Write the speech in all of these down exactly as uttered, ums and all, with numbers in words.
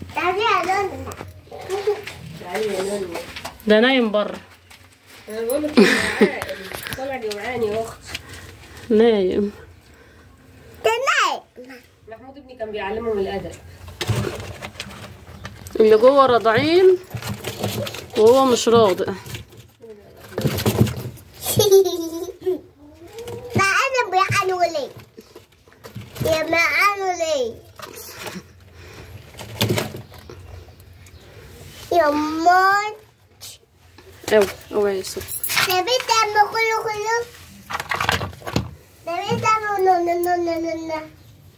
تعالي يا نونا. تعالي يا نونا. ده نايم بره. انا بقول لك يا عائل طلع جوعاني يا اختي. نايم. ده نايم. محمود ابني كان بيعلمهم الادب. اللي جوه راضعين وهو مش راضع. ما انا بيعانوا ليه؟ يا ما عانوا ليه؟ يا مات. اوعي اوعي يا سو. ده بيت عم كله كله. ده بيت عم نو نو نو نو نو نو.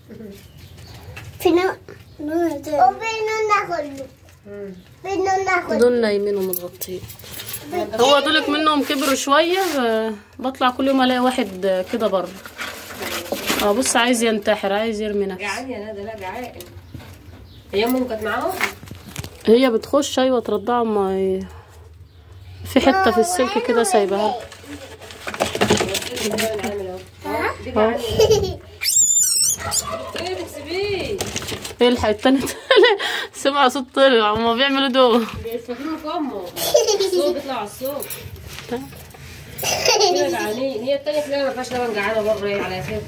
في نو نو ده. وفي نو كله. في نو كله. دول نايمين ومتغطين. هو دولك منهم كبروا شويه. بطلع كل يوم الاقي واحد كده بره. اه بص عايز ينتحر، عايز يرمي نفسه. جعان يا ندى. لا جعان. هي امهم كانت معاهم؟ هي بتخش ايوه ترضعه. ما ي... في حته في السلك كده سايبها. ايه بتسيبيه؟ ايه الحق التاني سمع صوت طلع. هما بيعملوا دول بيستخدموا في امه. الصوت بيطلع على الصوت. هي جعانين. هي التانية تلاقيها ما فيهاش لبن، جعانة بره على اساس.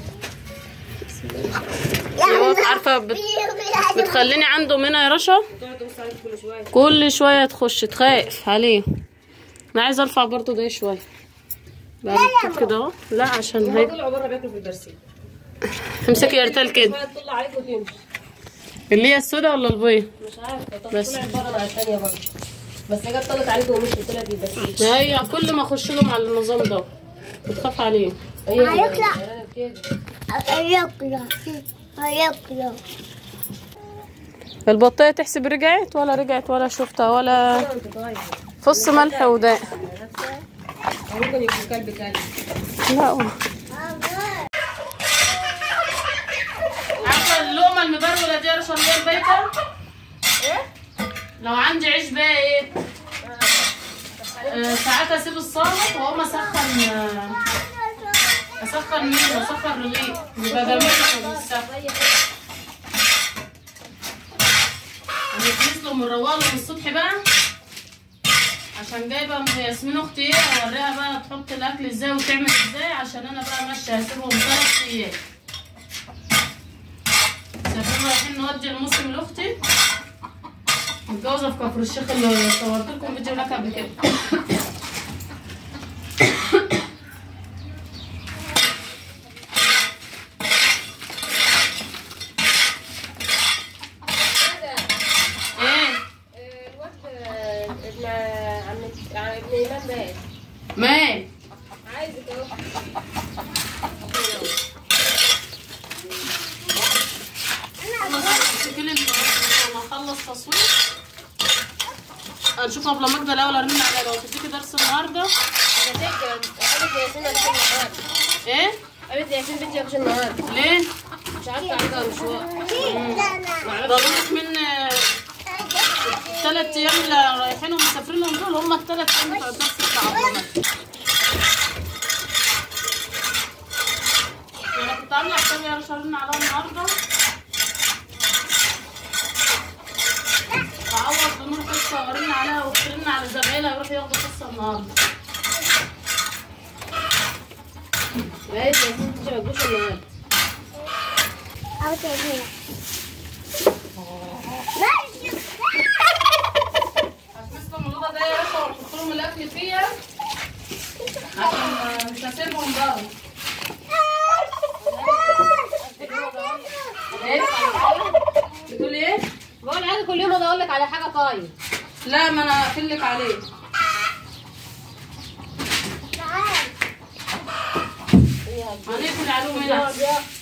يا عارفه بت... بتخليني عنده منها يا رشا. تقعد تبص عليك كل شوية. كل شويه تخش تخاف عليه. انا عايزه ارفع برضو ده شويه. بعمل كده اهو. لا عشان هي طلعوا بره بياكلوا في البرسيم. امسكي يا ارتال كده. تطلع عليك وتمشي. اللي هي السودا ولا البيض؟ مش عارفة. طب بس. طلعت بره مع التانية بره. بس هي جت طلعت عليك ومشيت طلعت في البرسيم. هي كل ما اخش لهم على النظام ده بتخاف عليه. هيطلع. هيطلع. هيطلع. البطايه تحسب رجعت ولا رجعت ولا شفتها ولا فص ملح وداء. ممكن يكون كلب كلب. لا عارفه اللقمه المبروله دي يا رشا اللي هي البيته؟ ايه؟ لو عندي عيش بايت آه ساعات اسيب الصامت واقوم اسخن. آه اسخن مين؟ اسخن رغيف يبقى جميل بالسخن. هنسلق من الرواق من الصبح بقى عشان جايبه ياسمين اختي ايه اوريها بقى تحط الاكل ازاي وتعمل ازاي عشان انا بقى ماشيه هسيبهم ثلاث ايام. مسافرين رايحين نودي الموسم لاختي متجوزه في كفر الشيخ اللي صورت لكم فيديو هناك قبل كده. مال عايزك اهو. لما اخلص تصوير هنشوف ابله ماجده الاول. ارن عليها لو تديكي درس النهارده. قالت لي ياسين مفيش النهارده. ايه؟ قالت لي ياسين بنتي مفيش النهارده. ليه؟ مش عارفه عليها مشوار. ضروري من الثلاث ايام اللي رايحين ومسافرين لهم دول هم الثلاث ايام بتوع الدرس بتاع ابله ماجده. انا كنت عامله حسابي يا رشا ارن عليها النهارده اعوض بنور قصه وارن عليها وترن على زمايلها يروحوا ياخدوا قصه النهارده. قالت لي ياسين بنتي مفيش النهارده. أو تاني. هتمسكوا الموضوع ده يا رشا ونحط لهم الاكل فيها عشان مش هسيبهم بره. ايه؟ بتقول ايه؟ بقول عادي كل يوم اقول لك على حاجه. طيب لا ما انا هقفل لك عليه. هنقفل عليهم هنا.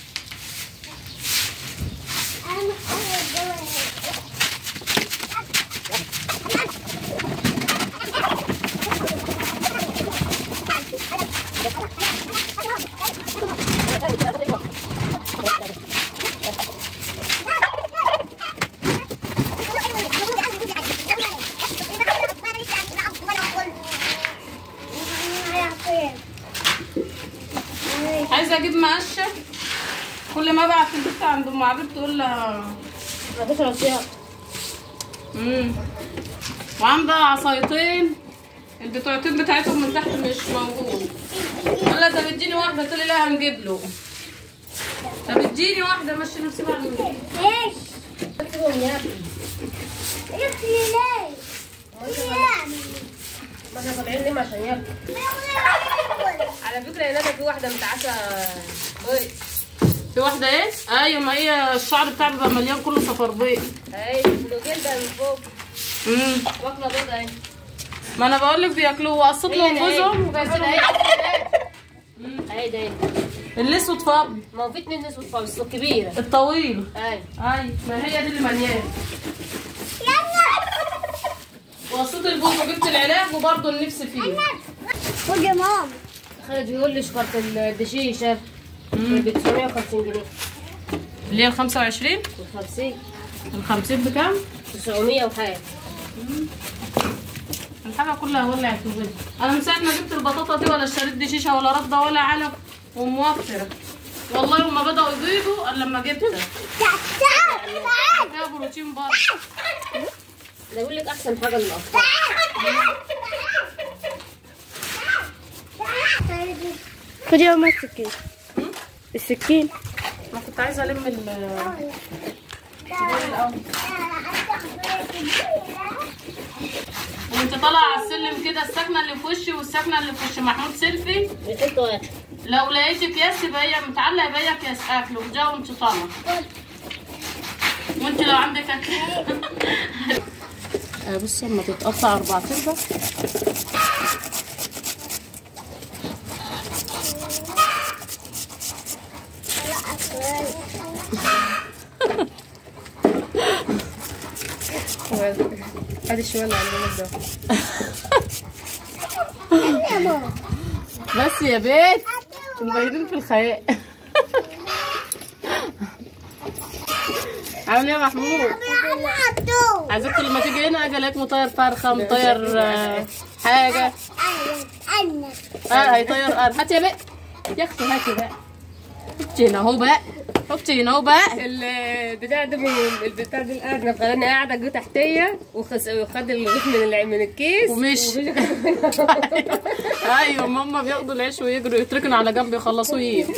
عايزه اجيب مقشه. كل ما ابعت البت عند ام عبيد تقول لها مفيش رصيد. امم وعندها عصايتين، البتوعتين بتاعتهم من تحت مش موجود. قال لها طب اديني واحده، قلت لي لا هنجيب له. طب اديني واحده مشي نفسي بعد ما نجيب. ايش؟ اكتبهم يا ابني. ياكل ليه؟ ما احنا طالعين ليه عشان ياكل. على فكره يا ندى في واحده متعسه بيض. في واحده ايه؟ ايوه ما هي الشعر بتاعها بيبقى مليان كله صفر بيض. اهي جلده من فوق. امم واكله بيض اهي. ما انا بقول لك بياكلوه وقصت لهم جوزهم وجايبين اهي لهم اهي ده الاسود فاضي. ما هو في اتنين اسود خالص الكبيره الطويل. اهي اي ما هي دي اللي مليانه. وقصيت الجوز وجبت العلاج وبرضه النفس فيه. خد يا ماما. خالد بيقول لي شكرت الدشيشه ب تسعمية وخمسين جنيه. اللي هي ال خمسة وعشرين؟ ال خمسين. ال خمسين بكام؟ تسعمية وحاجه. الحاجه كلها ولعت وغلت. انا من ساعه ما جبت البطاطا دي ولا اشتريت دي شيشه ولا رده ولا علف وموفره. والله يوم ما بداوا يبيضوا الا لما جبتها. فيها بروتين برضه. انا بقول لك احسن حاجه للاطفال. خد يا ماما السكين. السكين. انا كنت عايزه الم ال وانت طالعه على السلم كده السكنه اللي في وشي والسكنه اللي في وش محمود سيلفي. بتحط واحد. لو لقيت اكياس يبقى هي متعلقه يبقى هي اكياس اكل وجا وانت طالعه. وانت لو عندك اكل بصي اما تتقطع اربع ارباع. ادي الشوال اللي عندنا ده. بس يا بيت مبينين في الخيال. عامل ايه يا محمود؟ عايزك لما تيجي هنا اجي الاقيك مطير فرخه مطير آه حاجه. اه هيطير قرن. هاتي يا بيت يا اختي هاتي بقى. حطي هنا اهو بقى. حطي هنا اهو بقى. البتاع ده البتاع ده الارنب خلاني قاعده جو تحتيه وخد الغيط من من الكيس ومشي. ايوه ماما بياخدوا العيش ويجروا يتركنوا على جنب يخلصوه يجوا.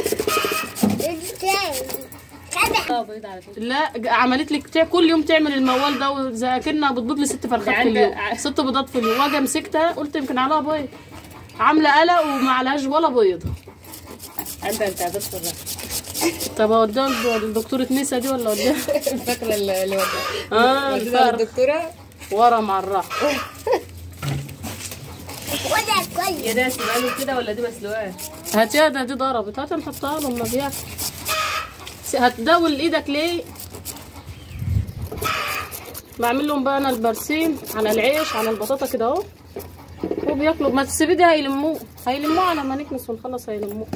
لا عملت لي بتاع كل يوم تعمل الموال ده وزي كأنها بتبيض لي ست فرخات في اليوم. ست بيضات في اليوم. واجي مسكتها قلت يمكن عليها بيض. عامله قلق وما عليهاش ولا بيضه. عندها التعبات في الرأس. طب اوديها لدكتوره نسا دي ولا اوديها؟ فاكره اللي وداها. اه وديها للدكتوره ورا مع الراحه. يا ده سلقانه كده ولا دي مسلوقه؟ هاتيها ده دي ضربت. هاتي نحطها لهم ما بياكل. هتداول ايدك ليه؟ بعمل لهم بقى انا البرسيم على العيش على البطاطا كده اهو وبياكلوا. ما تسيبي دي هيلموه هيلموه على ما نكنس ونخلص هيلموه.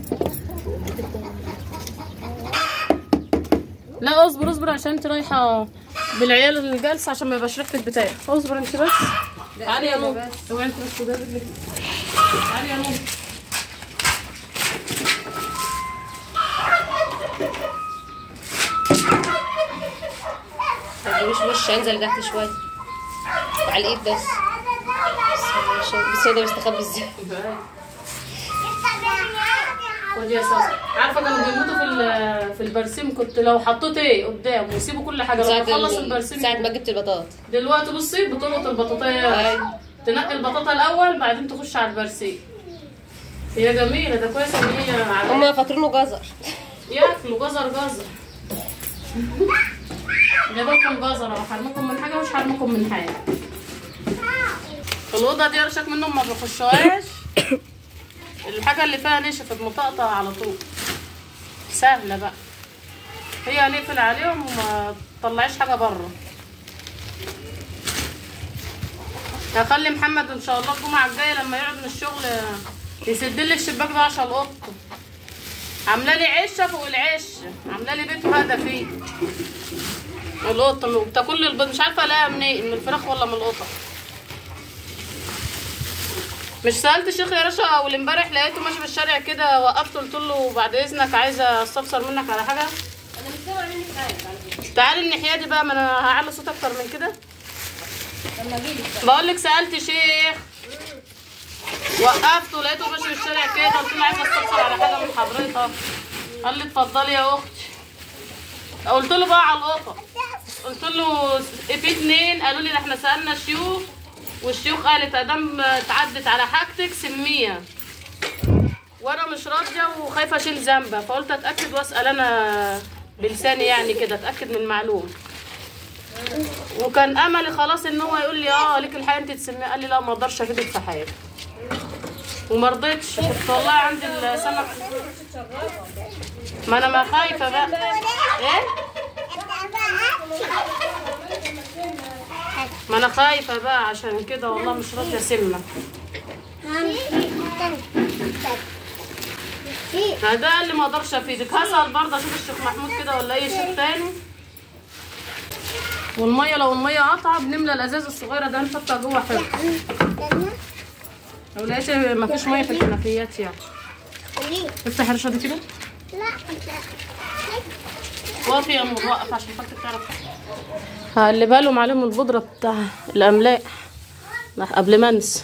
لا اصبر اصبر عشان انت رايحه بالعيال الجلسه عشان ما يبقاش ريحه البتاع. اصبر انت بس. تعالي يا نور. اوعي انت بس كده رجلك. تعالي يا نور. مش وش انزل تحت شويه على الايد بس. بس هو ده مستخبي ازاي؟ خدي يا ساسا. عارفه كانوا بيموتوا في في البرسيم. كنت لو حطيت ايه قدام ويسيبوا كل حاجه لما تخلص البرسيم. ساعه ما جبت البطاطا. دلوقتي بصي بتلقط البطاطايه. تنقي البطاطا الاول بعدين تخش على البرسيم. هي جميله ده كويس ان هي هما فاكرينه جزر. ياكلوا جزر جزر. جابلكم جزر اهو. حرمكم من حاجه مش حرمكم من حاجه. الاوضه دي رشاك منهم ما بيخشوهاش. الحاجه اللي فيها نشفت مطقطقه على طول. سهله بقى. هي نقفل عليهم وما تطلعيش حاجه بره. هخلي محمد ان شاء الله الجمعه الجايه لما يقعد من الشغل يسد لي الشباك ده عشان القط. عامله لي عشه فوق العشه. عامله لي بيت هذا فيه. القطه بتاكل البيض مش عارفه الاقيها منين من الفراخ ولا من القطه. مش سالت الشيخ يا رشا اول امبارح لقيته ماشي في الشارع كده وقفته قلت له بعد اذنك عايزه استفسر منك على حاجه. انا مش سامعه منك حاجه على فكره. تعالي الناحيه دي بقى. ما انا هعلي صوت اكتر من كده. بقول لك سالت شيخ وقفته لقيته ماشي في الشارع كده، قلت له عايزه استفسر على حاجه من حضرتك. قال لي اتفضلي يا اختي. قلت له بقى على القطط، قلت له في اتنين قالوا لي ده احنا سالنا الشيوخ والشيوخ قالت ادام اتعدت على حاجتك سميها، وانا مش راضيه وخايفه اشيل ذنبها، فقلت اتاكد واسال انا بلساني يعني كده اتاكد من المعلومه. وكان املي خلاص ان هو يقول لي اه ليك الحقيقه انت تسميها، قال لي لا ما اقدرش افيدك في حاجه وما رضيتش. كنت والله عندي السمك، ما انا ما خايفه بقى. ايه ما انا خايفه بقى عشان كده والله مش راضيه اسمها. هذا اللي ما اقدرش افيدك. هسال برضه اشوف الشيخ محمود كده ولا اي شيخ تاني. والميه لو الميه قطعه بنملى الازاز الصغيره ده نحطها جوه حلو. لو لقيت ما فيش ميه في الحنفيات يعني. افتح الرشه دي كده. لا وقفي يا ام وقف عشان خاطر تعرف. هقلبها لهم عليهم البودره بتاع الاملاء قبل ما انسى.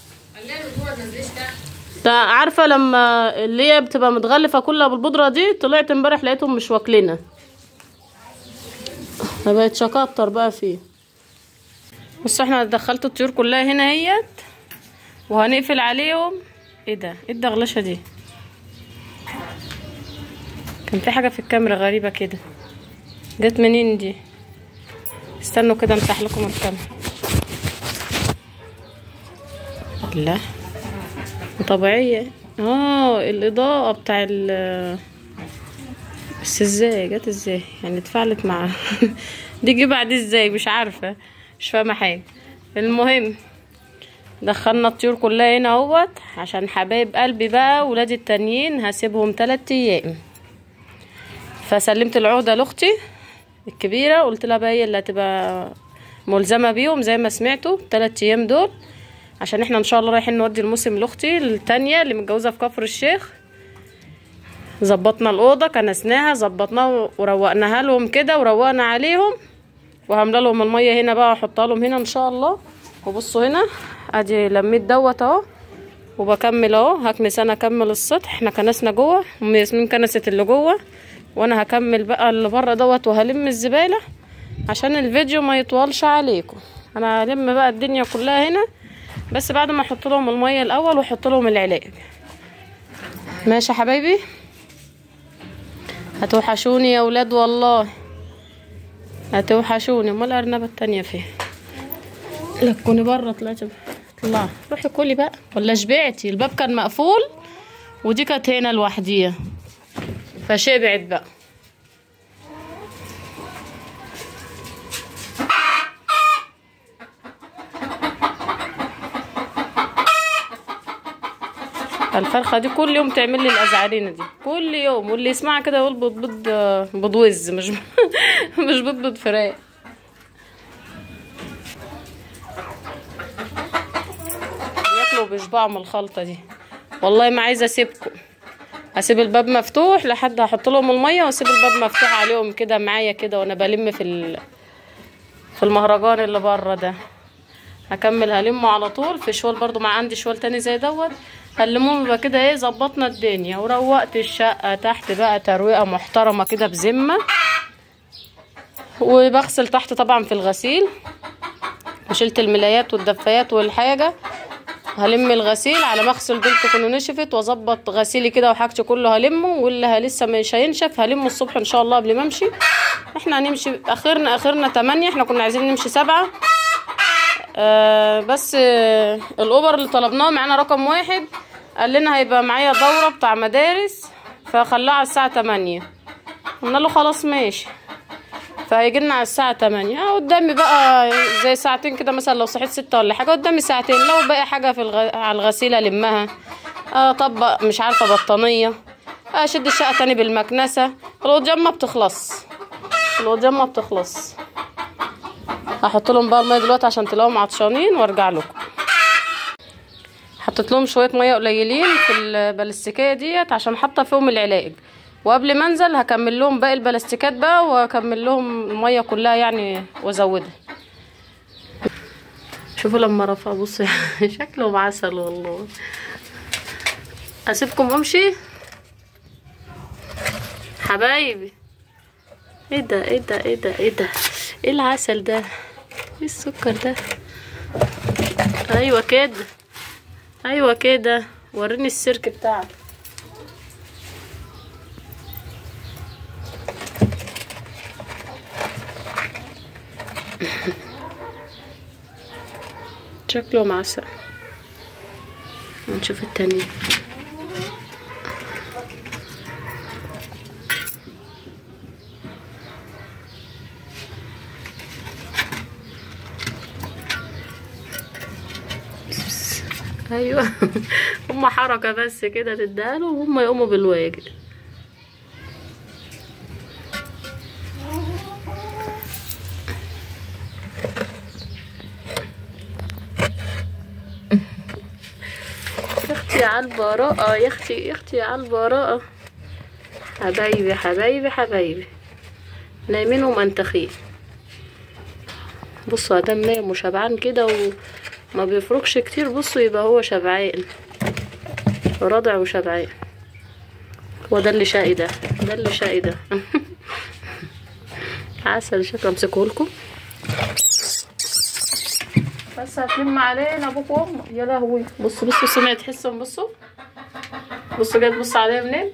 عارفه لما اللي هي بتبقى متغلفه كلها بالبودره دي، طلعت امبارح لقيتهم مش واكلينها، ما بقتش اكتر بقى فيه. بصوا احنا دخلت الطيور كلها هنا اهيت وهنقفل عليهم. ايه ده؟ ايه الدغلشه دي؟ كان في حاجه في الكاميرا غريبه كده، جت منين دي؟ استنوا كده امسح لكم الكاميرا. لا طبيعيه. اه الاضاءه بتاع ال بس ازاي جت ازاي يعني اتفعلت مع دي جه بعد ازاي مش عارفه، مش فاهمه حاجه. المهم دخلنا الطيور كلها هنا اهوت عشان حبايب قلبي بقى ولادي التانيين هسيبهم تلات ايام. فسلمت العقده لاختي الكبيره، قلت لها بقى هي اللي هتبقى ملزمه بيهم زي ما سمعتوا تلات ايام دول، عشان احنا ان شاء الله رايحين نودي الموسم لاختي التانيه اللي متجوزه في كفر الشيخ. ظبطنا الاوضه كنسناها ظبطناها وروقناها لهم كده وروقنا عليهم، وهملى لهم الميه هنا بقى واحطها لهم هنا ان شاء الله. وبصوا هنا ادي لميت دوت اهو وبكمل اهو. هكنس انا اكمل السطح، احنا كنسنا جوه ام ياسمين كنست اللي جوه، وانا هكمل بقى اللي بره دوت وهلم الزباله عشان الفيديو ما يطولش عليكم. انا هلم بقى الدنيا كلها هنا بس بعد ما احط لهم الميه الاول واحط لهم العلاج. ماشي يا حبايبي؟ هتوحشوني يا ولاد والله هتوحشوني. امال الارنبه التانيه فين؟ لا تكوني بره طلعت. طلعي روحي كلي بقى ولا شبعتي؟ الباب كان مقفول ودي كانت هنا لوحديها فشبعت بقى. الفرخه دي كل يوم تعمل لي الازعرينه دي كل يوم، واللي يسمعها كده يقول بتبيض بيض وز مش مش بتبيض فراخ. بياكلوا وبيشبعوا من الخلطه دي. والله ما عايزه اسيبكم، هسيب الباب مفتوح لحد هحط لهم الميه واسيب الباب مفتوح عليهم كده معايا كده وانا بلم في ال... في المهرجان اللي بره ده. هكمل هلمه على طول في شوال برضو، مع عندي شوال تاني زي دوت هلمهم بقى كده. ايه ظبطنا الدنيا وروقت الشقه تحت بقى ترويقه محترمه كده بذمه. وبغسل تحت طبعا في الغسيل وشلت الملايات والدفايات والحاجه. هلم الغسيل على ما اغسل دول تكونوا نشفت واظبط غسيلي كده وحاجتي كله هلمه، واللي لسه مش هينشف هلمه الصبح ان شاء الله قبل ما امشي. احنا هنمشي اخرنا اخرنا تمانية، احنا كنا عايزين نمشي سبعة. آه بس آه الاوبر اللي طلبناه معانا رقم واحد قال لنا هيبقى معايا دوره بتاع مدارس فخلاها على الساعه تمانية. قلنا له خلاص ماشي، فهيجي لنا على الساعه تمانية. اه قدامي بقى زي ساعتين كده مثلا، لو صحيت ستة ولا حاجه قدامي ساعتين. لو باقي حاجه في الغ... على الغسيل المها، اطبق مش عارفه بطانيه، اشد الشقه تاني بالمكنسه. القدام ما بتخلص القدام ما بتخلص. هحط لهم بقى الميه دلوقتي عشان تلاقوهم عطشانين وارجع لكم. حطيت لهم شويه ميه قليلين في البلاستيكيه ديت عشان حاطه فيهم العلاج، وقبل ما انزل هكمل لهم باقي البلاستيكات بقى واكمل لهم الميه كلها يعني وازودها. شوفوا لما رفع بصوا شكله عسل والله. اسيبكم امشي حبايبي. ايه ده ايه ده ايه ده ايه ده ايه العسل ده، ايه السكر ده. ايوه كده ايوه كده، وريني السيرك بتاعك. شكله معسل. ونشوف التاني. ايوه هما حركة بس كده تداله وهم يقوموا بالواجب. يا اختي على البراءة يا اختي يا اختي على البراءة. حبايبي حبايبي حبايبي نايمين ومنتخين. بصوا ادام نايم وشبعان كده وما بيفرقش كتير، بصوا يبقى هو شبعان رضع وشبعان. وده اللي شقي ده ده اللي شقي ده عسل. شكله امسكهولكم بس هتلم علينا ابوك وامك. يا لهوي بصوا بصوا سمية تحسهم. بصوا بصوا جاي تبص عليها منين.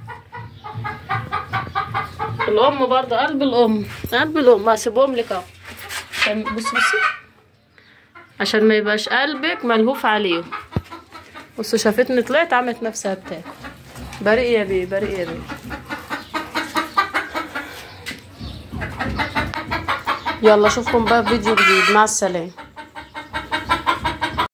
الام برضه قلب الام قلب الام. هسيبهم لك اهو. بصوا بصوا عشان ما يبقاش قلبك ملهوف عليهم. بصوا شافتني طلعت عملت نفسها بتاكل. بريء يا بيه بريء يا بيه. يلا اشوفكم بقى في فيديو جديد. مع السلامه.